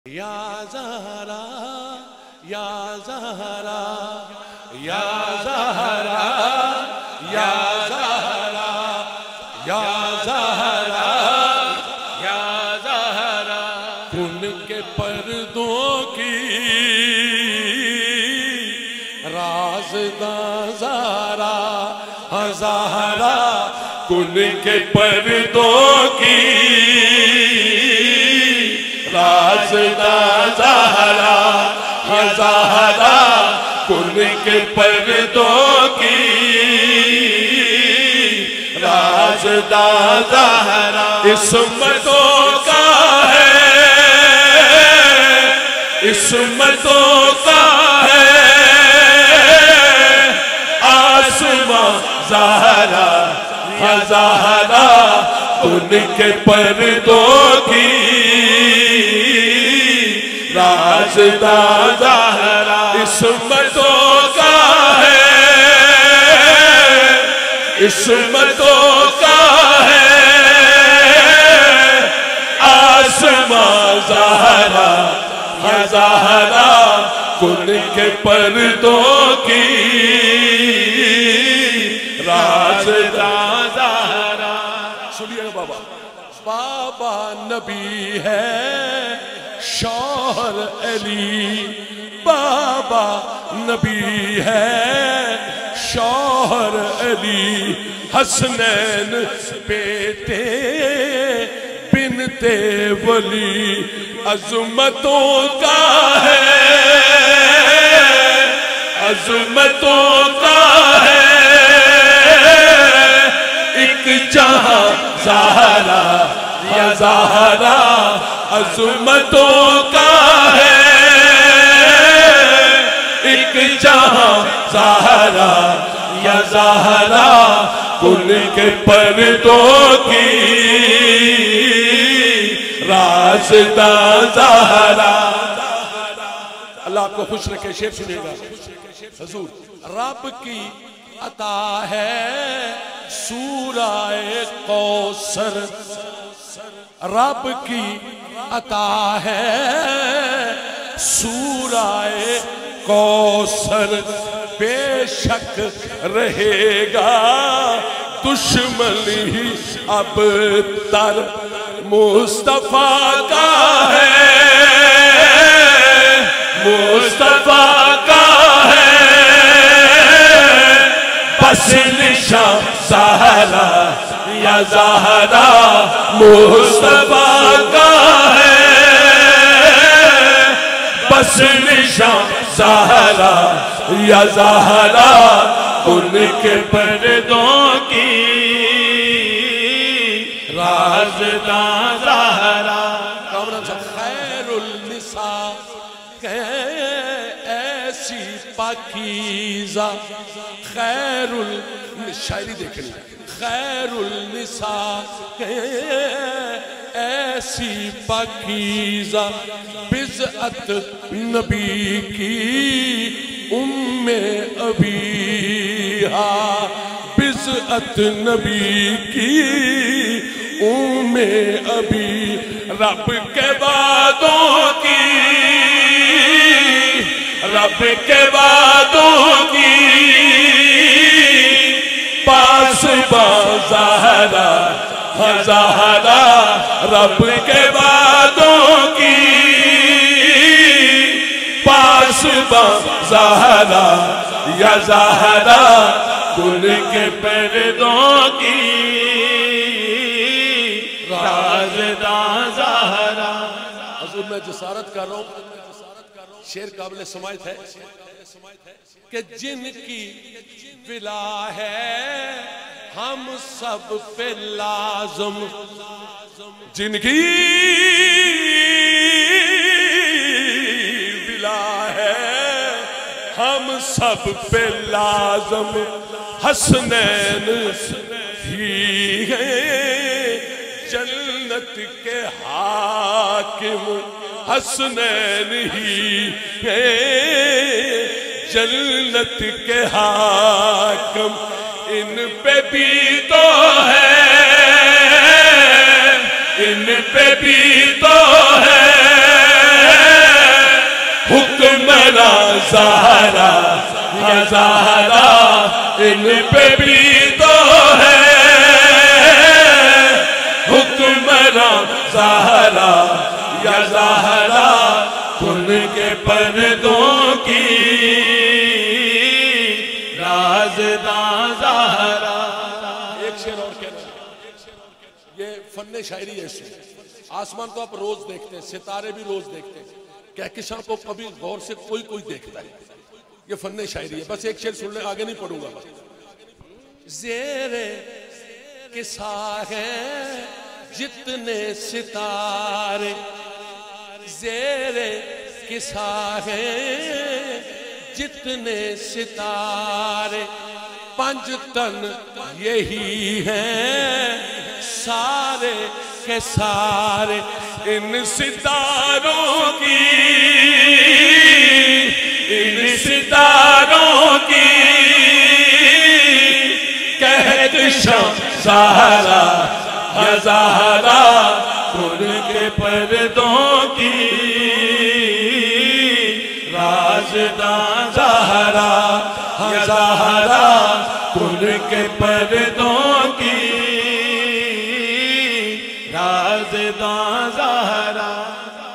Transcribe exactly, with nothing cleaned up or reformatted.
یا زہرا یا زہرا یا زہرا یا زہرا یا زہرا یا زہرا کن کے پردوں کی رازداں زہرا زہرا کن کے پردوں کی رازداں زہرا زہرا کن کے پردوں کی رازداں زہرا عصمتوں کا ہے عصمتوں کا ہے آسماں زہرا زہرا کن کے پردوں کی رازداں زہرا عصمتوں کا ہے عصمتوں کا ہے آسماں زہرا زہرا کن کے پردوں کی رازداں زہرا. سنیے بابا بابا نبی ہے شوہر علی بابا نبی ہے شوہر علی حسنین بیٹے بنت ولی عظمتوں کا ہے عظمتوں کا ہے ایک جہاں زہرا یا زہرا عظمتوں کا ہے ایک جہاں زہرا یا زہرا کن کے پردوں کی رازداں زہرا. اللہ آپ کو خوش رکھے. شعر سنیے گا. حضور رب کی عطا ہے سورہ کوثر رب کی عطا ہے سورہ کوثر بے شک رہے گا دشمن ہی اب تر مصطفیٰ کا ہے مصطفیٰ کا ہے بس نشان زہرا یا زہرا مصطفیٰ کا ہے بس نشان زہرا یا زہرا کن کے پردوں کی رازداں زہرا. خیر النساء ایسی پاکیزہ خیر ال شاعری دیکھنی خیر النساء ایسی پاکیزہ بضعت نبی کی ام ابیہا بضعت نبی کی ام ابی رب کے وعدوں کی رب کے وعدوں کی پاس باں زہرا زہرا رب کے وعدوں کی پاس باں زہرا یا زہرا کن کے پردوں کی رازداں زہرا. حضور میں جسارت کر رہا ہوں شعر قابل سماعت ہے کہ جن کی ولا ہے ہم سب پہ لازم جن کی ولا ہے ہم سب پہ لازم حسنین ہی ہیں جنت کے حاکم حسنین ہی ہیں جنت کے حاکم ان پہ بھی تو ہے ان پہ بھی تو ہے حکمراں زہرا یا زہرا ان پہ بھی تو ہے حکمراں زہرا یا زہرا ان کے پردوں کی رازداں زہرا. ایک شعر اور کہنا یہ فن شاعری ہے. اس آسمان تو آپ روز دیکھتے ہیں, ستارے بھی روز دیکھتے ہیں, کہکشاں کو کبھی غور سے کوئی کوئی دیکھتا ہے. یہ فن شاعری ہے. بس ایک شعر سن لیں, آگے نہیں پڑھوں گا. زیر کسا ہے جتنے ستارے, زیر کسا ہے جتنے ستارے, پنج تن یہی ہیں سارے کے سارے. ان ستاروں کی ان ستاروں کی کہکشاں زہرا یا زہرا ان کے پردوں کی رازداں زہرا یا زہرا ان کے پردوں کی